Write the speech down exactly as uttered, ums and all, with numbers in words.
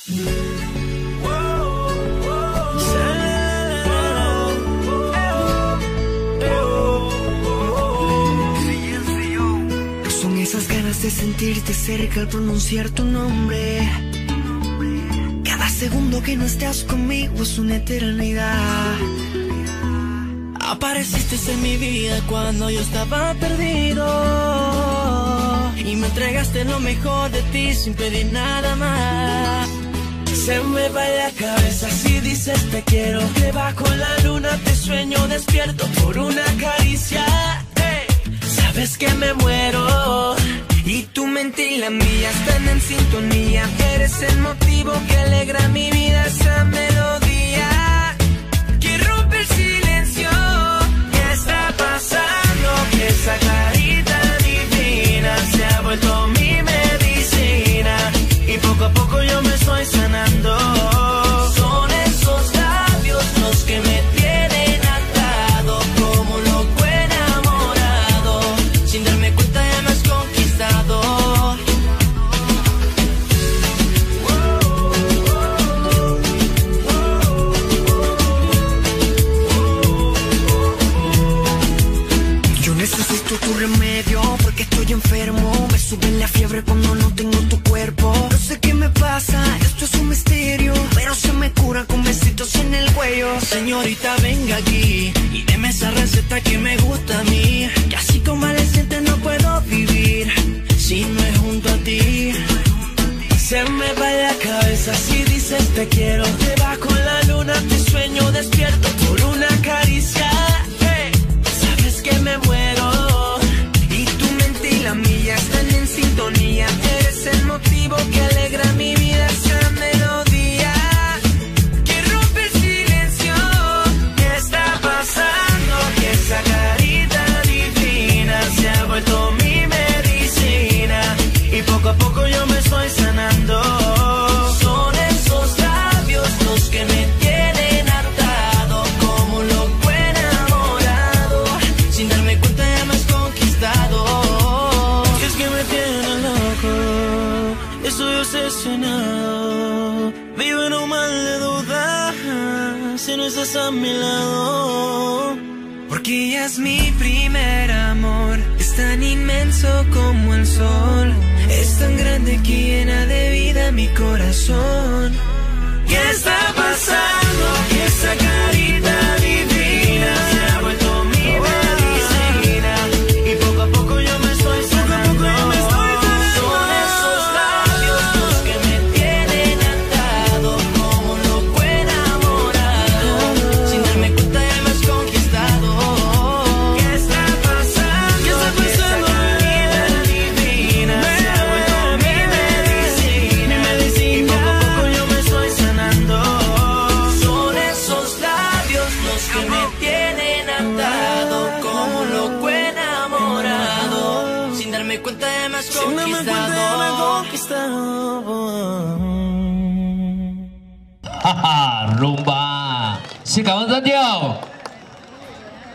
Son esas ganas de sentirte cerca al pronunciar tu nombre. Cada segundo que no estás conmigo es una eternidad. Apareciste en mi vida cuando yo estaba perdido y me entregaste lo mejor de ti sin pedir nada más. Se me va la cabeza si dices te quiero, que bajo la luna te sueño despierto por una caricia. Hey, sabes que me muero y tu mente y la mía están en sintonía. Eres el motivo que alegra mi vida, esa melodía que rompe el silencio. ¿Qué está pasando? Que esa carita divina se ha vuelto mi medicina y poco a poco yo me estoy sanando. Son esos labios los que me tienen atado como loco enamorado. Sin darme cuenta ya me has conquistado. Yo necesito tu remedio porque estoy enfermo. Me sube la fiebre cuando no tengo tu cuerpo. No sé qué me pasa, esto es un misterio, pero se me cura con besitos en el cuello. Señorita, venga aquí y deme esa receta que me gusta a mí, que así convaleciente no puedo vivir si no es junto a ti. Se me va la cabeza si dices te quiero, debajo la luna te sueño despierto por una caricia. Hey, sabes que me muero y tu mente y la mía están en sintonía. Eres el motivo que alegra mi vida, esa melodía que rompe el silencio. ¿Qué está pasando? Que esa carita divina se ha vuelto mi medicina y poco a poco yo me estoy sanando. Son esos labios los que me tienen atado como loco enamorado. Sin darme cuenta ya me has conquistado. Y es que me tiene loco, estoy obsesionado. Vivo en un mal de dudas si no estás a mi lado. Porque ella es mi primer amor, es tan inmenso como el sol, es tan grande que llena de vida mi corazón. ¿Qué está pasando? Que esa carita divina se ha vuelto mi medicina y poco a poco yo me estoy sanando. Son esos labios los que me tienen atado como loco enamorado. Sin darme cuenta ya me has conquistado. ¿Qué está pasando? ¿Qué está pasando? Esa carita divina se ha vuelto mi medicina, mi medicina y poco a poco yo me estoy sanando. Son esos labios los que me tienen atado como loco enamorado. Sin darme cuenta ya me has conquistado. Haha, rumba. Xin cảm ơn rất nhiều.